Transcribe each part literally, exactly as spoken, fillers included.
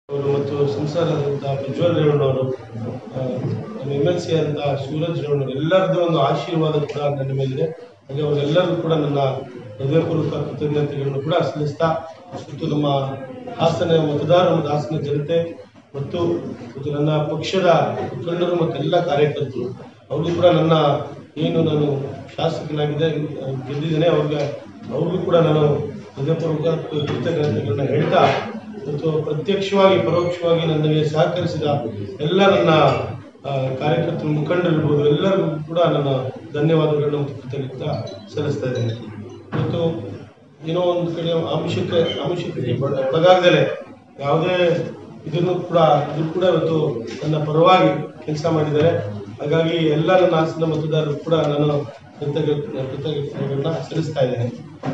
ಅವರು ಮತ್ತು ಸಂಸದರಾದಂಥ ಪ್ರಜ್ವಲ್ ರೇವಣ್ಣವರು, ನಮ್ಮ ಎಮ್ ಎಲ್ ಸಿ ಆದಂಥ ಶಿವರಾಜ್ ರೇವಣ್ಣವರು ಎಲ್ಲರದ್ದು ಒಂದು ಆಶೀರ್ವಾದ ಕೂಡ ನನ್ನ ಮೇಲಿದೆ. ಹಾಗೆ ಅವರೆಲ್ಲರೂ ಕೂಡ ನನ್ನ ಹೃದಯಪೂರ್ವಕ ಕೃತಜ್ಞತೆಗಳನ್ನು ಕೂಡ ಸಲ್ಲಿಸ್ತಾ, ಮತ್ತು ನಮ್ಮ ಹಾಸನ ಮತದಾರರು ಮತ್ತು ಹಾಸನ ಜನತೆ ಮತ್ತು ನನ್ನ ಪಕ್ಷದ ಮುಖಂಡರು ಮತ್ತು ಎಲ್ಲ ಕಾರ್ಯಕರ್ತರು ಅವ್ರಿಗೂ ಕೂಡ ನನ್ನ ಏನು ನಾನು ಶಾಸಕನಾಗಿದೆ ಗೆದ್ದಿದ್ದೇನೆ ಅವ್ರಿಗೆ ಅವ್ರಿಗೂ ಕೂಡ ನಾನು ಹೃದಯಪೂರ್ವಕ ಕೃತಜ್ಞತೆಗಳನ್ನ ಹೇಳ್ತಾ, ಮತ್ತು ಪ್ರತ್ಯಕ್ಷವಾಗಿ ಪರೋಕ್ಷವಾಗಿ ನನಗೆ ಸಹಕರಿಸಿದ ಎಲ್ಲ ನನ್ನ ಕಾರ್ಯಕರ್ತರು ಮುಖಂಡರಿರ್ಬೋದು ಎಲ್ಲರಿಗೂ ಕೂಡ ನನ್ನ ಧನ್ಯವಾದಗಳನ್ನು ಮತ್ತು ಕೃತಜ್ಞತೆ ಸಲ್ಲಿಸ್ತಾ ಇದ್ದೇನೆ. ಮತ್ತು ಏನೋ ಒಂದು ಕಡೆ ಆಮಿಷಕ್ಕೆ ಆಮಿಷಕ್ಕೆ ಒಳಗಾಗದಲೇ ಯಾವುದೇ ಇದನ್ನು ಕೂಡ ಇದು ಕೂಡ ಇವತ್ತು ನನ್ನ ಪರವಾಗಿ ಕೆಲಸ ಮಾಡಿದ್ದಾರೆ. ಹಾಗಾಗಿ ಎಲ್ಲ ನನ್ನ ಹಾಸನ ಮತದಾರರು ಕೂಡ ನಾನು ಕೃತಜ್ಞ ಕೃತಜ್ಞತೆಗಳನ್ನ ಸಲ್ಲಿಸ್ತಾ ಇದ್ದೇನೆ.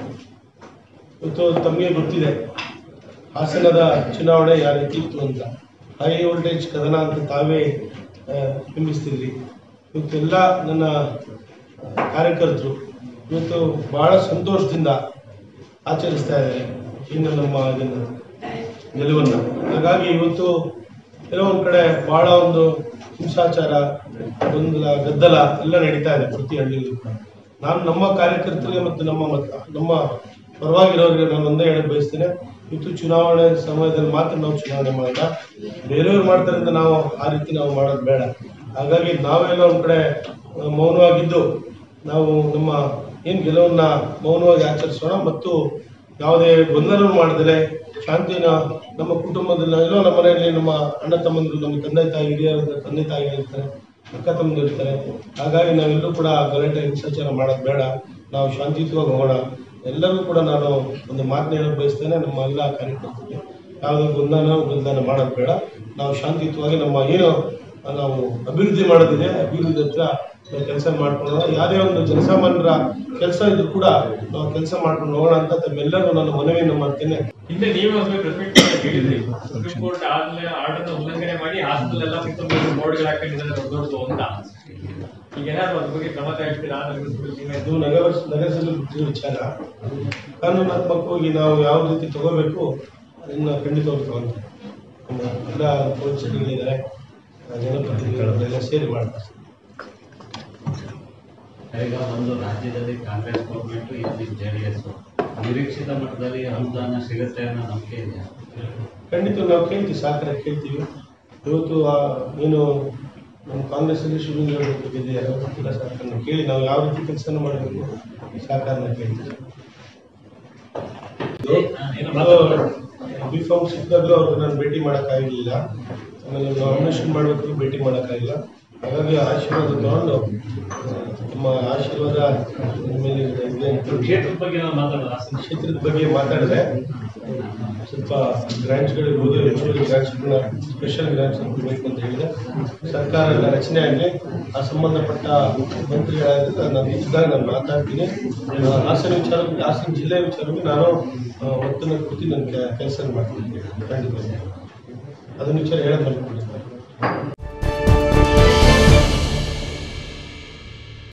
ಇವತ್ತು ತಮಗೆ ಗೊತ್ತಿದೆ ಹಾಸನದ ಚುನಾವಣೆ ಯಾವ ರೀತಿ ಇತ್ತು ಅಂತ. ಹೈ ವೋಲ್ಟೇಜ್ ಕದನ ಅಂತ ತಾವೇ ಬಿಂಬಿಸ್ತಿದ್ರಿ. ಇವತ್ತೆಲ್ಲ ನನ್ನ ಕಾರ್ಯಕರ್ತರು ಇವತ್ತು ಬಹಳ ಸಂತೋಷದಿಂದ ಆಚರಿಸ್ತಾ ಇದ್ದಾರೆ ಇನ್ನು ನಮ್ಮ ಇದನ್ನು ಗೆಲುವನ್ನು. ಹಾಗಾಗಿ ಇವತ್ತು ಕೆಲವೊಂದು ಕಡೆ ಬಹಳ ಒಂದು ಹಿಂಸಾಚಾರ, ಗೊಂದಲ, ಗದ್ದಲ ಎಲ್ಲ ನಡೀತಾ ಇದೆ ಪ್ರತಿ ಹಳ್ಳಿಯಲ್ಲೂ ಕೂಡ. ನಾನು ನಮ್ಮ ಕಾರ್ಯಕರ್ತರಿಗೆ ಮತ್ತು ನಮ್ಮ ಮತ ನಮ್ಮ ಪರವಾಗಿರೋರಿಗೆ ನಾನು ಒಂದೇ ಹೇಳಕ್ ಬಯಸ್ತೇನೆ, ಇವತ್ತು ಚುನಾವಣೆ ಸಮಯದಲ್ಲಿ ಮಾತ್ರ ನಾವು ಚುನಾವಣೆ ಮಾಡೋಣ. ಬೇರೆಯವ್ರು ಮಾಡ್ತಾರೆ ಅಂತ ನಾವು ಆ ರೀತಿ ನಾವು ಮಾಡೋದು ಬೇಡ. ಹಾಗಾಗಿ ನಾವೆಲ್ಲ ಒಂದು ಕಡೆ ಮೌನವಾಗಿದ್ದು ನಾವು ನಮ್ಮ ಏನು ಗೆಲುವನ್ನ ಮೌನವಾಗಿ ಆಚರಿಸೋಣ, ಮತ್ತು ಯಾವುದೇ ಗೊಂದಲ ಮಾಡದಲೆ ಶಾಂತಿನ ನಮ್ಮ ಕುಟುಂಬದಲ್ಲಿ ಎಲ್ಲೋ ನಮ್ಮ ಮನೆಯಲ್ಲಿ ನಮ್ಮ ಅಣ್ಣ ತಮ್ಮಂದಿರು, ನಮ್ಮ ತಂದೆ ತಾಯಿ ಹಿರಿಯರ ತಂದೆ ತಾಯಿ ಇರ್ತಾರೆ, ಅಕ್ಕ ತಮ್ಮಂದಿರು ಇರ್ತಾರೆ. ಹಾಗಾಗಿ ನಾವೆಲ್ಲರೂ ಕೂಡ ಗಲಾಟೆ ಹಿಂಸಾಚಾರ ಮಾಡೋದು ಬೇಡ, ನಾವು ಶಾಂತಿಯುತವಾಗಿ ಹೋಗೋಣ. ಎಲ್ಲರೂ ಕೂಡ ನಾನು ಒಂದು ಮಾತನ್ನ ಹೇಳಕ್ ಬಯಸ್ತೇನೆ, ನಮ್ಮ ಎಲ್ಲ ಕಾರ್ಯಕರ್ತರಿಗೆ ಯಾವುದೇ ಗೊಂದಲ ಗೊಂದಲ ಮಾಡೋದು ಬೇಡ. ನಾವು ಶಾಂತಿಯುತವಾಗಿ ನಮ್ಮ ಏನು ನಾವು ಅಭಿವೃದ್ಧಿ ಮಾಡೋದಿದೆ ಅಭಿವೃದ್ಧಿ ಹತ್ರ ಕೆಲಸ ಮಾಡ್ಕೊಳ್ಳೋಣ. ಯಾವುದೇ ಒಂದು ಜನಸಾಮಾನ್ಯರ ಕೆಲಸ ಇದ್ರು ಕೂಡ ನಾವು ಕೆಲಸ ಮಾಡ್ಕೊಂಡು ಹೋಗೋಣ ಅಂತ ತಮ್ಮೆಲ್ಲರೂ ನಾನು ಮನವಿಯನ್ನು ಮಾಡ್ತೇನೆ. ಹಿಂದೆ ನೀವೇ ಹೇಳಿದ್ರಿ, ಸುಪ್ರೀಂ ಕೋರ್ಟ್ ಆದ್ಮೇಲೆ ಆರ್ಡರ್ ಉಲ್ಲಂಘನೆ ಮಾಡಿ ಹಾಸ್ಟೆಲ್ ಬೋರ್ಡ್ಗಳು ಹಾಕೊಂಡಿದ್ದಾರೆ ದೊಡ್ಡ ದೊಡ್ಡದು ಅಂತ. ಈಗ ಏನಾದ್ರು ಅದ್ರ ಬಗ್ಗೆ ಕ್ರಮ ತಗೊಳ್ತೀರಾ? ಇದು ನಗರ ನಗರಸಭೆ ಬಿಟ್ಟಿರೋ ವಿಚಾರ. ಕಾನೂನಾತ್ಮಕವಾಗಿ ನಾವು ಯಾವ ರೀತಿ ತಗೋಬೇಕು ಅದನ್ನ ಖಂಡಿತವಾಗಿ ತಗೊಂತೀವಿ. ಎಲ್ಲ ಪೊಲೀಸರಿದ್ದಾರೆ, ಜನಪ್ರತಿನಿಧಿಗಳೆಲ್ಲ ಸೇರಿ ಮಾಡ್ತಾರೆ. ಈಗ ಒಂದು ರಾಜ್ಯದಲ್ಲಿ ಕಾಂಗ್ರೆಸ್ ಗೌರ್ಮೆಂಟ್, ಇಲ್ಲಿ ಜೆ ಡಿ ಎಸ್, ನಿರೀಕ್ಷಿತ ಮಟ್ಟದಲ್ಲಿ ಅನುದಾನ ಸಿಗುತ್ತೆ ಅನ್ನೋ ನಂಬಿಕೆ ಇದೆ. ಖಂಡಿತ ನಾವು ಕೇಳ್ತೀವಿ, ಸಹಕಾರ ಕೇಳ್ತೀವಿ. ಇವತ್ತು ಏನು ನಮ್ಮ ಕಾಂಗ್ರೆಸ್ಸಲ್ಲಿ ಶಿವಲಿಂಗೇಗೌಡರಿಗೆ ಎಲ್ಲ ಸಹಕಾರನ ಕೇಳಿ ನಾವು ಯಾವ ರೀತಿ ಕೆಲಸ ಮಾಡಬೇಕು ಸಹಕಾರನ ಕೇಳ್ತೀವಿ. ಬಿ ಫಾರ್ಮ್ ಸಿಕ್ಕಾಗಲೂ ಅವ್ರಿಗೆ ನಾನು ಭೇಟಿ ಮಾಡೋಕ್ಕಾಗಲಿಲ್ಲ, ಆಮೇಲೆ ನಾಮಿನೇಷನ್ ಮಾಡಬೇಕಾದ್ರೂ ಭೇಟಿ ಮಾಡೋಕ್ಕಾಗಿಲ್ಲ. ಹಾಗಾಗಿ ಆಶೀರ್ವಾದ ತಗೊಂಡು ನಮ್ಮ ಆಶೀರ್ವಾದ ಮೇಲೆ ಕ್ಷೇತ್ರದ ಬಗ್ಗೆ ಮಾತಾಡೋಣ. ಕ್ಷೇತ್ರದ ಬಗ್ಗೆ ಮಾತಾಡಿದ್ರೆ ಸ್ವಲ್ಪ ಗ್ರಾಂಟ್ಸ್ಗಳಿರ್ಬೋದು, ಹೆಚ್ಚುವರಿ ಗ್ರಾಂಟ್ಸ್ಗಳನ್ನ ಸ್ಪೆಷಲ್ ಗ್ರಾಂಟ್ಸ್ ಕೊಡಬೇಕು ಅಂತ ಹೇಳಿದೆ. ಸರ್ಕಾರ ರಚನೆ ಆಗಿ ಆ ಸಂಬಂಧಪಟ್ಟ ಮಂತ್ರಿಗಳಾಗಿದ್ದರೆ ನಾನು ಇದ್ದಾಗ ನಾನು ಮಾತಾಡ್ತೀನಿ. ಹಾಸನ ವಿಚಾರ ಹಾಸನ ಜಿಲ್ಲೆ ವಿಚಾರವಾಗಿ ನಾನು ಒತ್ತನ್ನು ಕೊಟ್ಟು ನನ್ನ ಕೆಲಸ ಮಾಡ್ತೀನಿ. ಖಂಡಿತ ಅದನ್ನ ವಿಚಾರ ಹೇಳೋದು ಮಾಡ್ಕೊಂಡಿರ್ತಾರೆ.